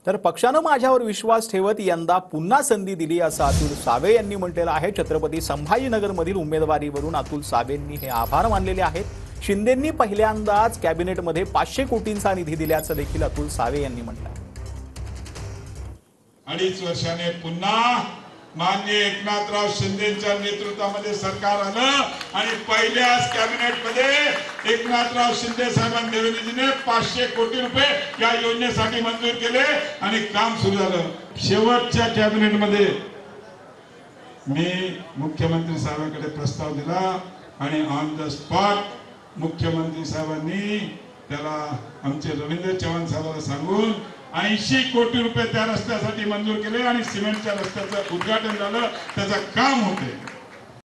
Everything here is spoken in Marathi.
तर पक्षानं माझ्यावर विश्वास ठेवत यंदा पुन्हा संधी दिली असं अतुल सावे यांनी म्हटलेलं आहे। छत्रपती संभाजीनगरमधील उमेदवारीवरून अतुल सावेंनी हे आभार मानलेले आहेत। शिंदेंनी पहिल्यांदाच कॅबिनेटमध्ये 500 कोटींचा निधी दिल्याचं देखील अतुल सावे यांनी म्हटलं। 2.5 वर्षाने पुन्हा माननीय एकनाथराव शिंदेच्या नेतृत्वामध्ये सरकार आलं आणि पहिल्याच कॅबिनेटमध्ये एकनाथराव शिंदे साहेबांनी देवेंद्रजीने 500 कोटी रुपये या योजनेसाठी मंजूर केले आणि काम सुरू झालं। शेवटच्या कॅबिनेटमध्ये मी मुख्यमंत्री साहेबांकडे प्रस्ताव दिला आणि ऑन द स्पॉट मुख्यमंत्री साहेबांनी त्याला आमचे रवींद्र चव्हाण साहेबांना सांगून 80 कोटी रुपये त्या रस्त्यासाठी मंजूर केले आणि सिमेंटच्या रस्त्याचं उद्घाटन झालं, त्याचं काम होते।